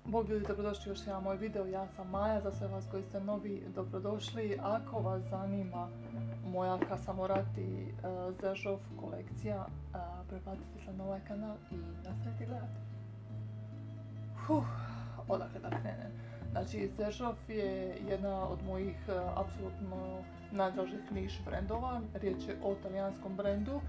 Bog ljudi, dobrodošli još jedan moj video, ja sam Maja, za sve vas koji ste novi, dobrodošli. Ako vas zanima moja Casamorati Zežov kolekcija, pretplatite se na ovaj kanal i nastavite gledati. Odakle da krenem? Znači, Zežov je jedna od mojih apsolutno najdražih niš brendova. Riječ je o talijanskom brendu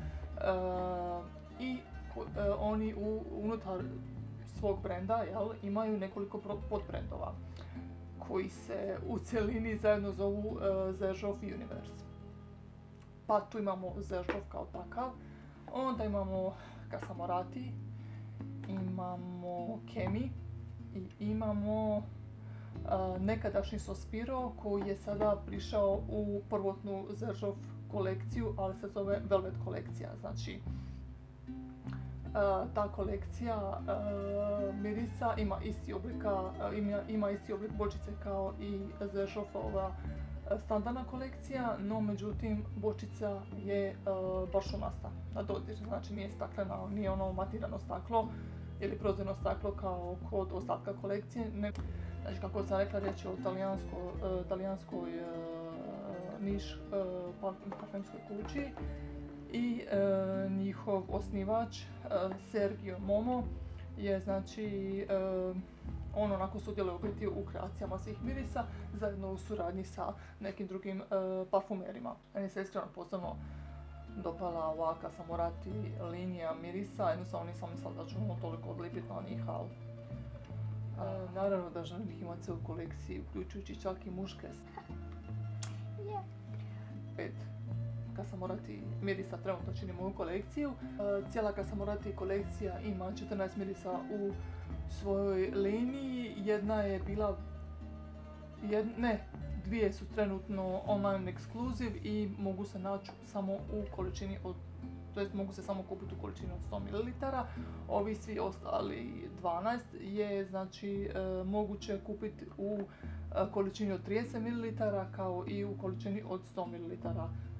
i oni unutar svog brenda imaju nekoliko podbrendova koji se u cjelini zajedno zovu Zežov Universe. Pa tu imamo Zežov kao takav, onda imamo Casamorati, imamo Chemi i imamo nekadašnji Sospiro koji je sada prišao u prvotnu Zežov kolekciju, ali se zove Velvet kolekcija. Znači, ta kolekcija mirisa ima isti oblik bočice kao i Zežovova standardna kolekcija, no međutim bočica je bašunasta na dodir, znači nije staklena, nije ono matirano staklo ili prozirno staklo kao kod ostatka kolekcije. Znači, kako sam rekla, riječ je o talijanskoj niš parfemskoj kući i njihov osnivač Sergio Momo je, znači, on onako sudjeluje u kreacijama svih mirisa zajedno u suradnji sa nekim drugim parfumerima. Meni se iskreno posebno dopala ova Casamorati linija mirisa, jednostavno nisam mislila da ću toliko odlipiti na njih, ali naravno da želim ih imati u kolekciji, uključujući čak i muške. 5 Casamorati mirisa trenutno čini moju kolekciju. Cijela Casamorati kolekcija ima 14 mirisa u svojoj liniji. Jedna je bila, dvije su trenutno online ekskluziv i mogu se naći samo u količini od, to jest mogu se samo kupiti u količini od 100 ml. Ovi svi ostali 12 je, znači, moguće kupiti u količini od 30 ml kao i u količini od 100 ml.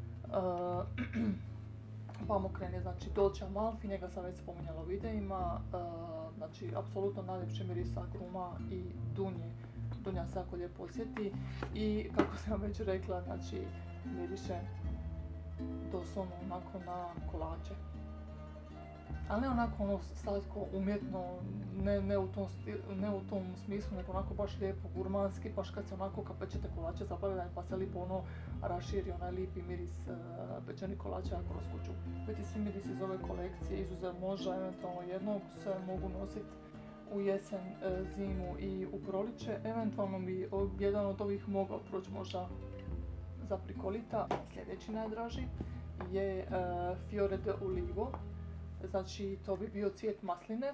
Pamokren je, znači, Dolce Amalfi, njega sam već spominjala u videima, znači apsolutno najljepši miris agruma i dunje. Dunja se jako lijepo osjeti i, kako sam već rekla, znači miriše doslovno onako na kolače. Ali ne onako ono slatko, umjetno, ne u tom smislu, nego onako baš lijepo, gurmanski, baš kad se onako kad pečete kolače zabavljaju pa se lijepo ono raširi onaj lijepi miris pečenih kolača kroz kuću. Biti svi mirisi iz ove kolekcije, izuzev možda eventualno jednog, se mogu nositi u jesen, zimu i u proliče. Eventualno bi jedan od ovih mogao proći možda za prikolita. Sljedeći najdraži je Fiore de Ulivo. Znači, to bi bio cvijet masline.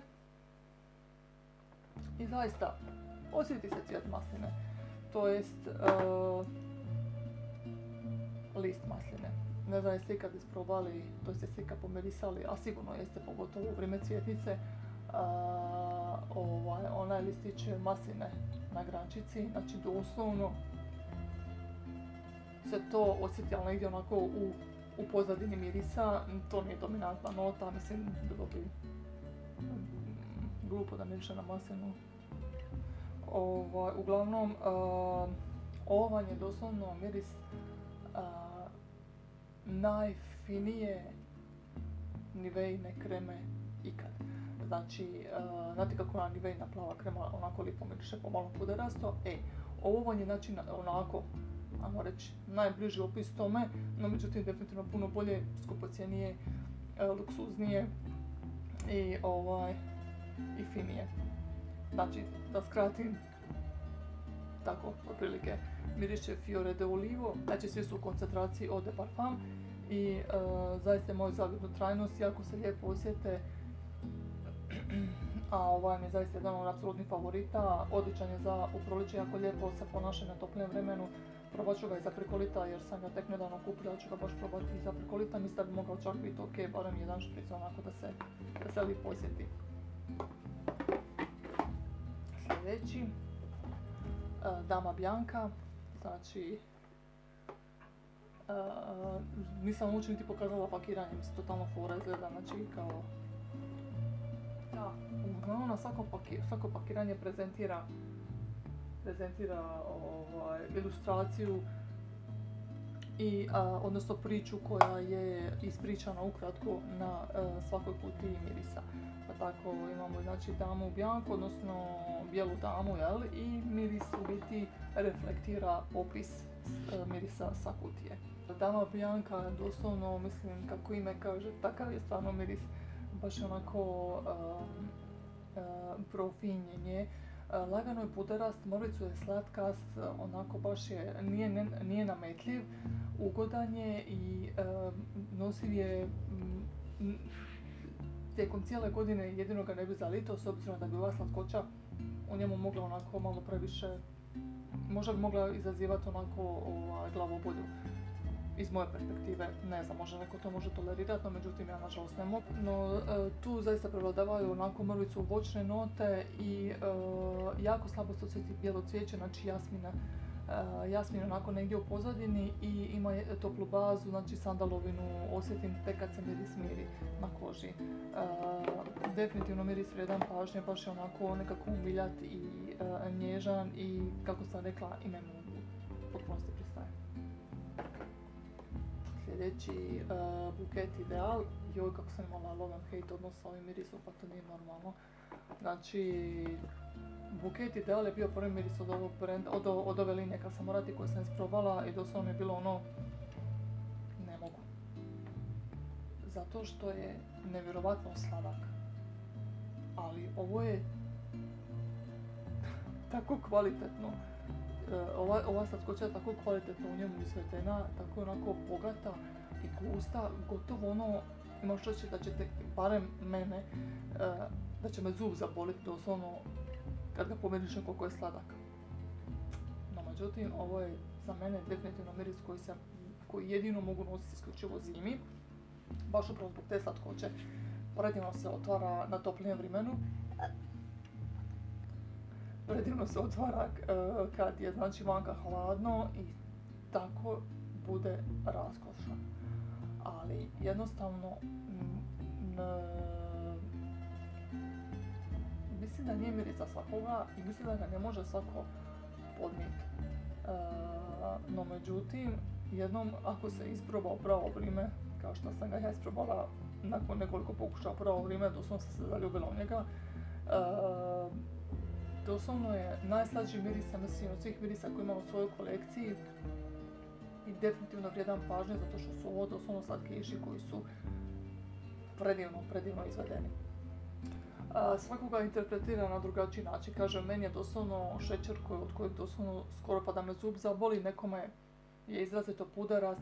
I zaista, osjeti se cvijet masline. To jest list masline. Ne znam jeste ikad isprobali, to jeste ikad pomirisali, a sigurno jeste, pogotovo u vrijeme cvjetnice, onaj listić masline na grančici. Znači, doslovno se to osjeti, ali negdje onako u pozadini mirisa. To nije dominantna nota, mislim, bilo bi glupo da miriše na maslinu. Uglavnom, ovo vam je doslovno miris najfinije Niveine kreme ikad. Znači, znate kako ona Niveina plava krema onako lijepo miriše, pomalo puderasto? Ovo vam je, znači, onako, ajmo reći, najbliži opis tome, no međutim definitivno puno bolje, skupocjenije, luksuznije i finije. Znači, da skratim, tako, otprilike, miriše Fiore de Ulivo. Znači, svi su u koncentraciji Eau de Parfum i zaista imaju zavidnu trajnost, jako se lijepo osjete, a ovaj mi je zaista jedan od apsolutnih favorita. Odličan je za u proliče, jako lijepo se ponaša na toplijem vremenu. Probat ću ga i za prikolita jer sam ga tek nedavno kupila, ću ga baš probati i za prikolita. Mislim da bi mogao čak biti ok, barem jedan špric onako da se lijepo osjeti. Sljedeći, Dama Bianca, znači, nisam uopće niti pokazala pakiranje, mislim, totalno fora izgleda, znači kao Da, uglavnom na svako pakiranje prezentira ilustraciju i odnosno priču koja je ispričana ukratko na svakoj kutiji mirisa. Pa tako imamo znači damu bianco, odnosno bijelu damu, jel? I miris u biti reflektira opis mirisa sa kutije. Dama bianca doslovno, mislim kako ime kaže, takav je stvarno miris, baš onako profinjenje. Lagano je puderast, mrvicu je slatkast, onako baš je, nije nametljiv, ugodan je i nosiv je tijekom cijele godine, jedino ga ne bi zalito, s obzirom da bi ova slatkoća u njemu mogla onako malo previše, možda bi mogla izazivati onako glavobolju. Iz moje perspektive, ne znam, možda neko to može tolerirati, no međutim ja nažalost ne mogu. No tu zaista prevladavaju onako mrvicu voćne note i jako slabo se osjeti bijelo cvijeće, znači jasmin onako negdje u pozadini i ima toplu bazu, znači sandalovinu osjetim tek kad se miris miri na koži. Definitivno miris vrijedan pažnje, baš je onako nekako umiljat i nježan i kako sam rekla i meni u potpunosti pristaje. Sljedeći buket Ideal, joj kako sam imala love and hate odnos sa ovim mirisom, pa to nije normalno. Znači, buket Ideal je bio prvi miris od ovog brenda, od ove linije kad sam morati koju sam isprobala i doslovno mi je bilo ono, ne mogu. Zato što je nevjerovatno sladak. Ali ovo je tako kvalitetno. Ova slatkoća je tako kvalitetno u njemu izvedena, tako onako bogata i gusta, gotovo ono, imaš reći da ćete, barem mene, da će me zub zaboliti doslovno kad ga pomiriš koliko je sladak. No međutim, ovo je za mene definitivno miris koji jedino mogu nositi isključivo zimi, baš upravo zbog te slatkoće. Predivno se otvara na toplijem vremenu. Predivno se otvara kad je znači vanka hladno i tako bude raskošan. Ali jednostavno mislim da nije miris za svakoga i mislim da ga ne može svako podnijeti. No međutim, jednom ako se isproba u pravo vrijeme, kao što sam ga ja isprobala nakon nekoliko pokušaja u pravo vrijeme, doslovno sam se zaljubila u njega. Doslovno je najslađi miris, ja mislim, od svih mirisa koje imam u svojoj kolekciji i definitivno vrijedan pažnje zato što su ovo doslovno slatkiši koji su predivno izvedeni. Svako ga interpretira na drugačiji način. Kaže, meni je doslovno šećer od kojeg doslovno skoro pa da me zub zaboli, nekome je izrazito puderast.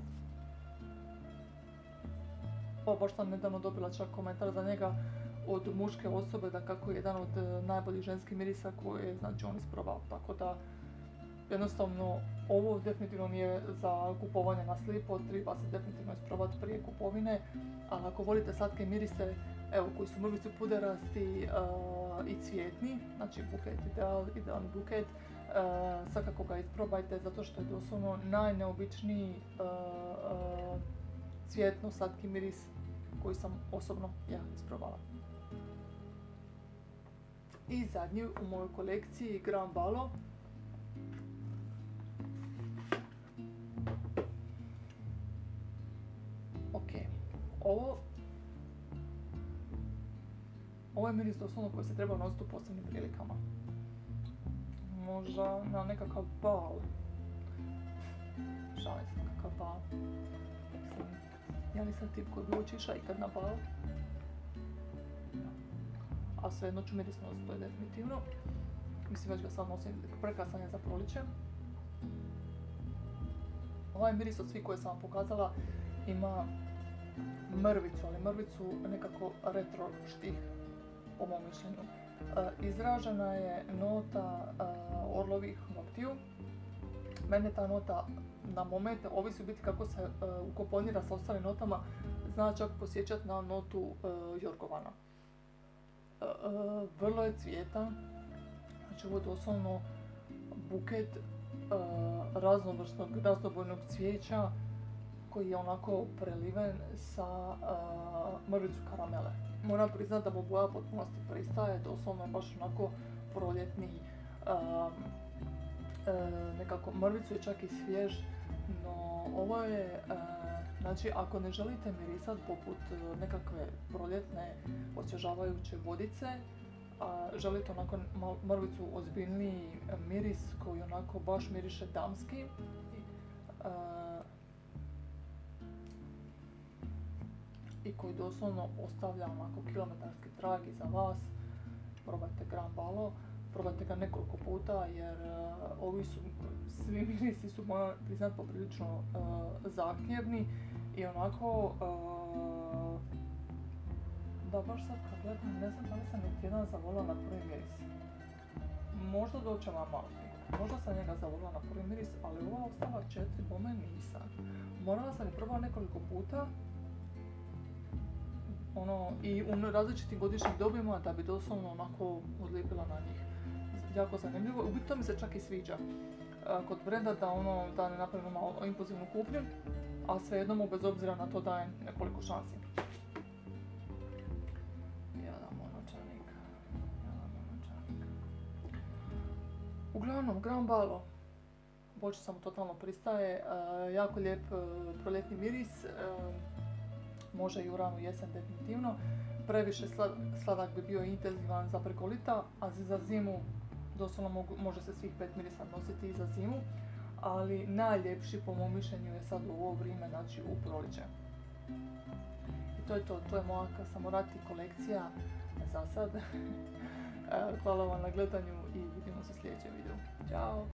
Baš sam nedavno dobila čak komentar za njega od muške osobe da kako je jedan od najboljih ženskih mirisa koje je znači on isprobao. Tako da jednostavno ovo definitivno nije za kupovanje na slijepo, treba se definitivno isprobati prije kupovine, ali ako volite slatke mirise, evo koji su mrvicu puderasti i cvjetni, znači buket idealni buket, svakako ga isprobajte zato što je doslovno najneobičniji cvjetno slatki miris koji sam osobno ja isprobala. I zadnji u mojoj kolekciji Grand Balo. Ok, ovo je miris doslovno koji se treba nositi u posebnim prilikama. Možda na nekakav bal. Šalim se, nekakav bal. Ja nisam tip koji bi otišao ikad na bal. A svejedno ću miris nositi, to je definitivno. Mislim, već ga sad nosim, prekrasan je za proliče. Ovaj miris od svih koje sam vam pokazala ima mrvicu, ali mrvicu nekako retro štih, po mom mišljenju. Izražena je nota orlovih noktiju. Mene ta nota na moment, ovisi u biti kako se ukomponira sa ostalim notama, zna čak posjećati na notu jorgovana. Vrlo je cvjetan, znači ovo je doslovno buket raznovrsnog, raznobojnog cvijeća koji je onako preliven sa mrvicu karamele. moram priznat da mu boja potpunosti pristaje, doslovno je baš onako proljetni, nekako mrvicu je čak i svjež, no ovo je, znači ako ne želite mirisat poput nekakve proljetne osvježavajuće vodice, želite onako mrvicu ozbiljniji miris koji onako baš miriše damski, i koji doslovno ostavlja onako kilometarski trag iza vas, probajte Grand Balo, probajte ga nekoliko puta jer ovi su, svi mirisi su moram priznat poprilično zahtjevni i onako, da baš sad kad gledam, ne znam da li sam niti jedan zavolila na prvi miris. Možda doće Amalfi, možda sam njega zavolila na prvi miris, ali ova ostala 4 bome nisam. Morala sam i probala nekoliko puta, i u različitim godišnjim dobima da bi doslovno onako odlijepila na njih. Jako zanimljivo, u biti to mi se čak i sviđa kod brenda da ne napravimo malo impulzivnu kupnju, a svejedno mu bez obzira na to dajem nekoliko šansi. Jedan monočanik. Uglavnom, Grand Balo, bočica mu totalno pristaje, jako lijep proljetni miris, može i u ranu jesen definitivno. Previše sladak bi bio intenzivan za preko lita, a za zimu doslovno može se svih 5 mirisa nositi i za zimu, ali najljepši po mom mišljenju je sad u ovo vrijeme, znači u proljeće. I to je to, to je moja Samurati kolekcija za sad. Hvala vam na gledanju i vidimo se u sljedećem videu. Ćao!